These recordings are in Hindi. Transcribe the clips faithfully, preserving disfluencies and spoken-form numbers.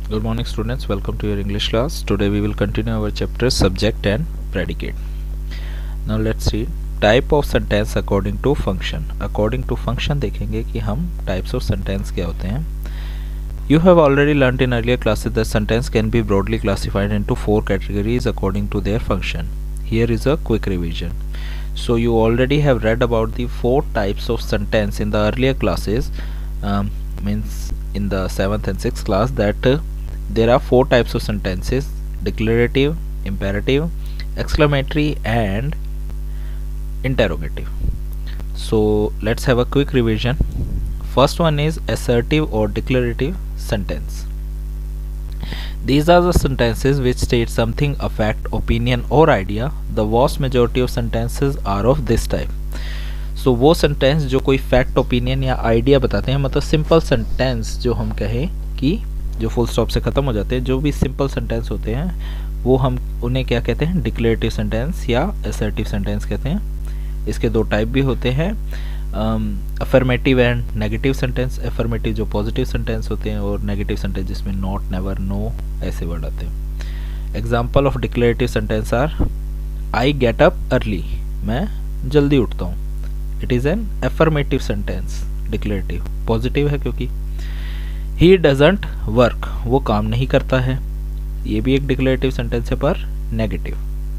Good morning students, welcome to your English class. Today we will continue our chapter subject and predicate. Now let's read type of sentence according to function. According to function देखेंगे कि हम types of sentence क्या होते हैं. You have already learnt in earlier classes that sentence can be broadly classified into four categories according to their function. Here is a quick revision. So you already have read about the four types of sentence in the earlier classes, um, means in the seventh and sixth class, that uh, there are four types of sentences: declarative, imperative, exclamatory and interrogative. So let's have a quick revision. First one is assertive or declarative sentence. These are the sentences which state something, a fact, opinion or idea. The vast majority of sentences are of this type. So वो सेंटेंस जो कोई फैक्ट, ओपिनियन या आइडिया बताते हैं, मतलब सिंपल सेंटेंस जो हम कहें कि जो फुल स्टॉप से ख़त्म हो जाते हैं, जो भी सिंपल सेंटेंस होते हैं वो हम उन्हें क्या कहते हैं, डिक्लेरेटिव सेंटेंस या असर्टिव सेंटेंस कहते हैं. इसके दो टाइप भी होते हैं, affirmative and negative sentence. Affirmative जो पॉजिटिव सेंटेंस होते हैं और नेगेटिव सेंटेंस जिसमें नॉट, नेवर, नो ऐसे वर्ड आते हैं. Example of declarative sentence are: I get up early, मैं जल्दी उठता हूँ. It is an affirmative sentence. Declarative positive है क्योंकि ही डजंट वर्क, वो काम नहीं करता है, ये भी एक डिक्लेरेटिव सेंटेंस है पर negative.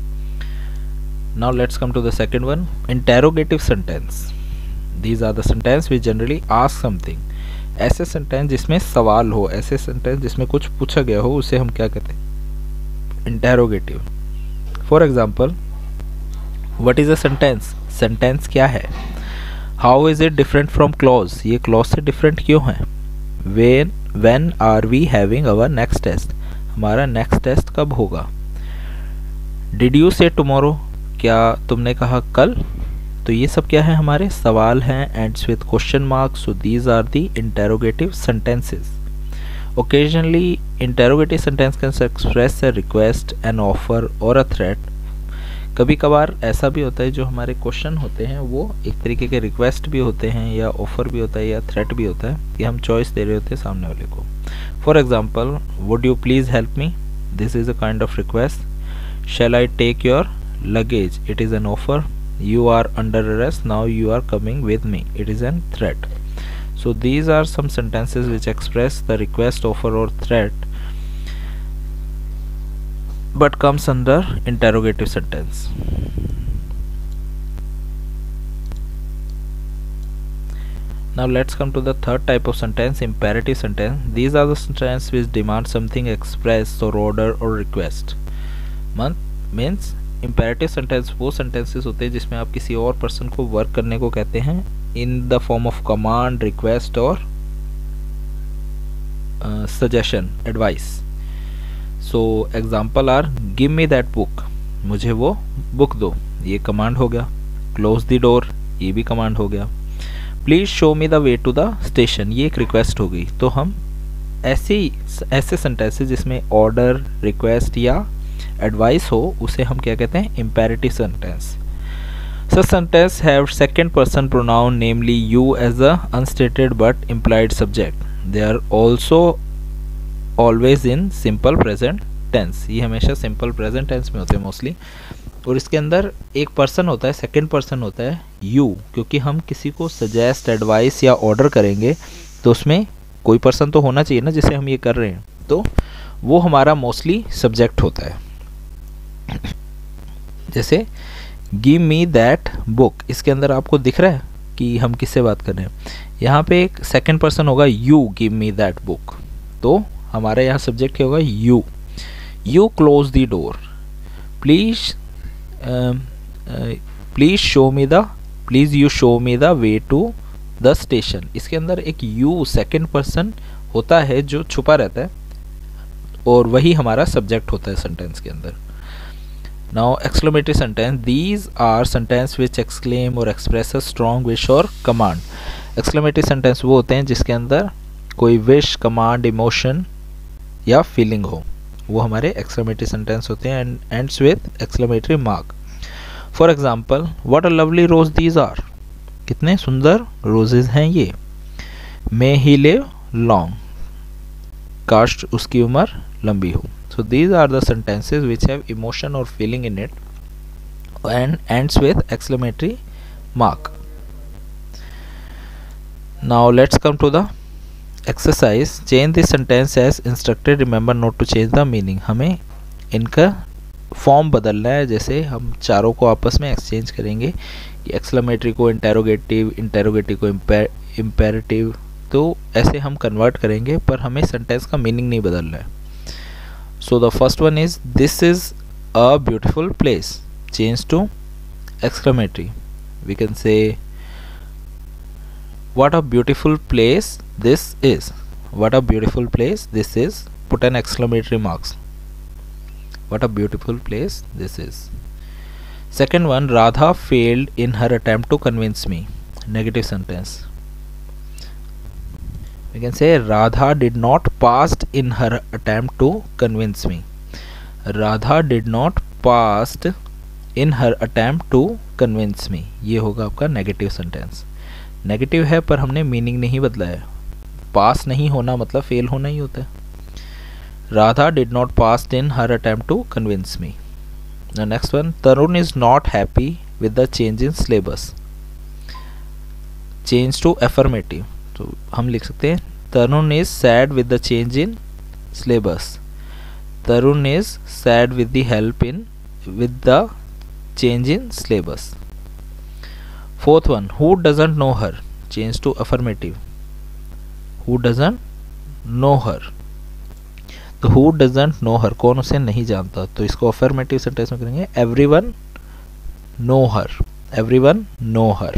Now let's come to the second one, interrogative sentence. These are the sentence which generally ask something. ऐसे सेंटेंस जिसमें सवाल हो, ऐसे सेंटेंस जिसमें कुछ पूछा गया हो, उसे हम क्या कहते हैं, interrogative. For example, what is a sentence? Sentence क्या है? How is it different from clause, ये क्लॉज से डिफरेंट क्यों है? When when are we having our next test, हमारा नेक्स्ट टेस्ट कब होगा? डिड यू से टुमारो, क्या तुमने कहा कल? तो ये सब क्या है, हमारे सवाल हैं. Ends with question mark. So these are the interrogative sentences. Occasionally interrogative sentence can express a request, an offer और अ थ्रेट. कभी कभार ऐसा भी होता है जो हमारे क्वेश्चन होते हैं वो एक तरीके के रिक्वेस्ट भी होते हैं, या ऑफर भी होता है, या थ्रेट भी होता है कि हम चॉइस दे रहे होते हैं सामने वाले को. For example, would you please help me, this is a kind of request. Shall I take your luggage, it is an offer. You are under arrest, now you are coming with me, it is an threat. So these are some sentences which express the request, offer और threat but comes under interrogative sentence. Now let's come to the third type of sentence, imperative sentence. These are the sentences which demand something, express or order or request. Means imperative sentence वो sentences होते हैं जिसमें आप किसी और person को work करने को कहते हैं in the form of command, request और uh, suggestion, advice. So example are: give me that book, मुझे वो बुक दो, ये कमांड हो गया. क्लोज द डोर, ये भी कमांड हो गया. Please show me the way to the station, ये एक रिक्वेस्ट हो गई. तो हम ऐसे ऐसे सेंटेंसेस जिसमें ऑर्डर, रिक्वेस्ट या एडवाइस हो, उसे हम क्या कहते हैं, imperative sentence. Such sentence have second person pronoun, namely you as a unstated but implied subject. They are also always in simple present tense. ये हमेशा सिंपल प्रेजेंट टेंस में होते हैं मोस्टली. और इसके अंदर एक पर्सन होता है, सेकंड पर्सन होता है यू, क्योंकि हम किसी को सजेस्ट, एडवाइस या ऑर्डर करेंगे तो उसमें कोई पर्सन तो होना चाहिए ना जिसे हम ये कर रहे हैं. तो वो हमारा मोस्टली सब्जेक्ट होता है. जैसे गिव मी दैट बुक, इसके अंदर आपको दिख रहा है कि हम किससे बात कर रहे हैं. यहाँ पे एक सेकंड पर्सन होगा you, give me that book. तो हमारा यहाँ सब्जेक्ट क्या होगा, you. You close the door. Please please show me the please you show me the way to the station. इसके अंदर एक यू सेकंड पर्सन होता है जो छुपा रहता है, और वही हमारा सब्जेक्ट होता है सेंटेंस के अंदर. Now exclamatory sentence. These are sentence which exclaim और एक्सप्रेस अ स्ट्रॉन्ग विश और कमांड. एक्सक्लेमेटरी सेंटेंस वो होते हैं जिसके अंदर कोई विश, कमांड, इमोशन या फीलिंग हो, वो हमारे एक्सक्लेमेटरी सेंटेंस होते हैं. And ends with exclamatory mark. For example, what a lovely rose these are, कितने सुंदर रोजेज हैं ये. मे ही लिव लॉन्ग, काश उसकी उम्र लंबी हो. So these are the sentences which have emotion or feeling in it and ends with exclamatory mark. Now let's come to the exercise. Change the sentence as instructed. Remember not to change the meaning. हमें इनका फॉर्म बदलना है. जैसे हम चारों को आपस में एक्सचेंज करेंगे. एक्सक्लेमेटरी को इंटेरोगेटिव, इंटेरोगेटिव को इम्पेरेटिव, तो ऐसे हम कन्वर्ट करेंगे, पर हमें सेंटेंस का मीनिंग नहीं बदलना है. So the first one is this is a beautiful place. Change to exclamatory. We can say what a beautiful place this is. What a beautiful place this is. Put an exclamatory marks. What a beautiful place this is. Second one, Radha failed in her attempt to convince me. Negative sentence. We can say Radha did not passed in her attempt to convince me. Radha did not passed in her attempt to convince me. ये होगा आपका नेगेटिव सेंटेंस. नेगेटिव है पर हमने मीनिंग नहीं बदला है. पास नहीं होना मतलब फेल होना ही होता है. Radha did not pass in her attempt to convince me. The next one, Tarun is not happy with the change in syllabus. Change to affirmative. तो हम लिख सकते हैं Tarun is sad with the change in syllabus. Tarun is sad with the help in with the change in syllabus. Fourth one, who doesn't know her. Change to affirmative. Who doesn't know her. तो हु डजंट नो हर, कौन उसे नहीं जानता, तो इसको अफर्मेटिव सेंटेंस में करेंगे everyone know her. Everyone know her.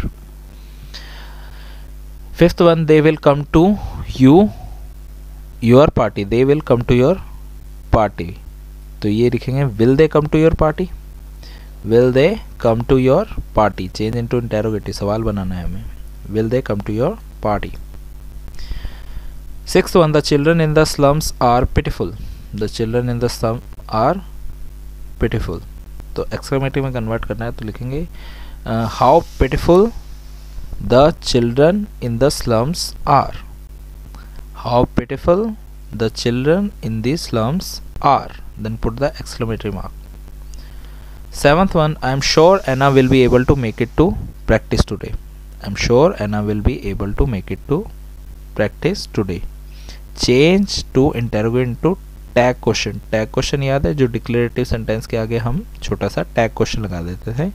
Fifth one, they will come to you your party. They will come to your party. तो ये लिखेंगे will they come to your party. Will they come to your party. Change into interrogative, सवाल बनाना है हमें. Will they come to your party. Sixth one, the children in the slums are pitiful. The children in the slum are pitiful. तो exclamative में कन्वर्ट करना है तो लिखेंगे uh, how pitiful the children in the slums are. How pitiful the children in the slums are. Then put the exclamatory mark. Seventh one, I am sure Anna will be able to make it to practice today. I am sure Anna will be able to make it to practice today. Change to interrogate to tag question. Tag question याद है जो डिक्लेरेटिव सेंटेंस के आगे हम छोटा सा टैग क्वेश्चन लगा देते थे.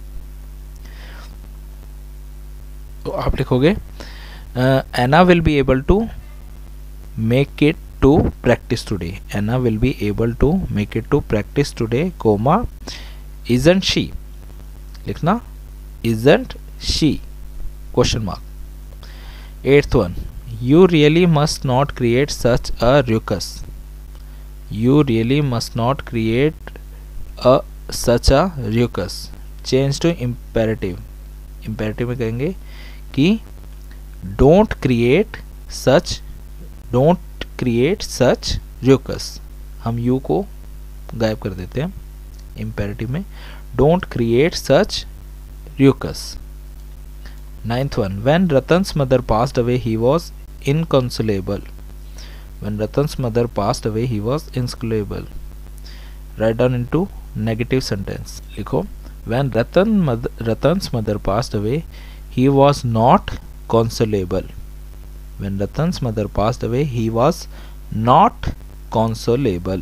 तो आप लिखोगे Anna will be able to make it to practice today. Anna will be able to make it to practice today comma isn't she. लिखना isn't she question mark. Eighth one, you really must not create such a ruckus. You really must not create a such a ruckus. Change to imperative. Imperative में कहेंगे कि don't create such don't create such ruckus. हम you को गायब कर देते हैं imperative में. don't create such ruckus. Ninth one, when Ratan's mother passed away he was inconsolable. When Ratan's mother passed away he was inconsolable. Write down into negative sentence. लिखो when Ratan mother, Ratan's mother passed away he was not consolable. When Ratan's mother passed away he was not consolable.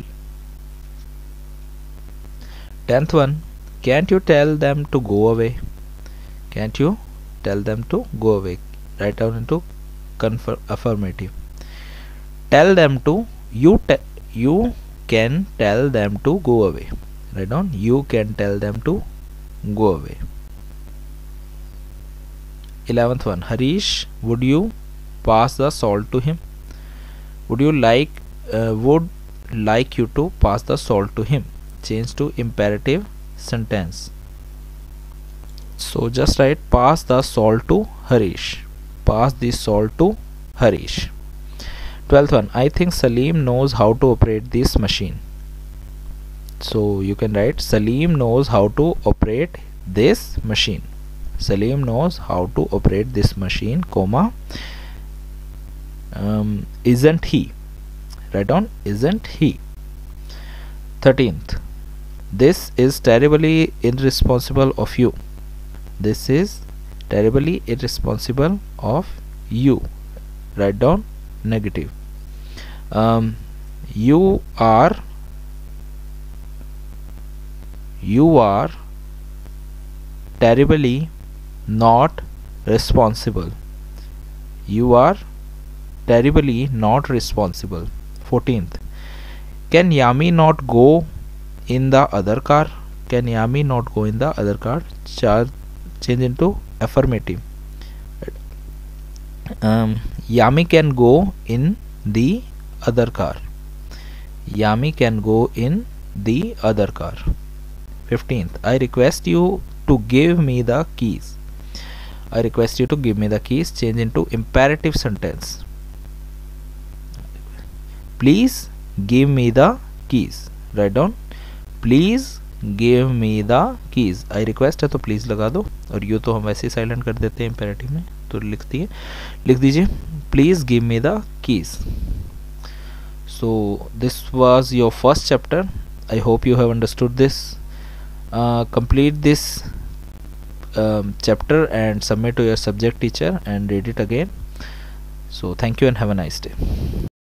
Tenth one, can't you tell them to go away. Can't you tell them to go away. Write down into confirm affirmative. Tell them to you te you can tell them to go away. Write down you can tell them to go away. Eleventh one, Harish, would you pass the salt to him. Would you like uh, would like you to pass the salt to him. Change to imperative sentence. So just write pass the salt to Harish. Pass the salt to Harish. Twelfth one, I think Salim knows how to operate this machine. So you can write Salim knows how to operate this machine. Salim knows how to operate this machine, comma um, isn't he. Write down isn't he. thirteenth, this is terribly irresponsible of you. This is terribly irresponsible of you. Write down negative. Um, you are you are terribly not responsible. You are terribly not responsible. fourteenth, can Yami not go in the other car? Can Yami not go in the other car? Char change into affirmative. um, Yami can go in the other car. Yami can go in the other car. fifteenth, I request you to give me the keys. I request you to give me the keys. Change into imperative sentence. Please give me the keys. Write down please give me the keys. I request है तो please लगा दो, और यू तो हम वैसे ही साइलेंट कर देते हैं imperative में, तो लिखती है लिख दीजिए please give me the keys. So this was your first chapter. I hope you have understood this. Uh, complete this um, chapter and submit to your subject teacher and read it again. So thank you and have a nice day.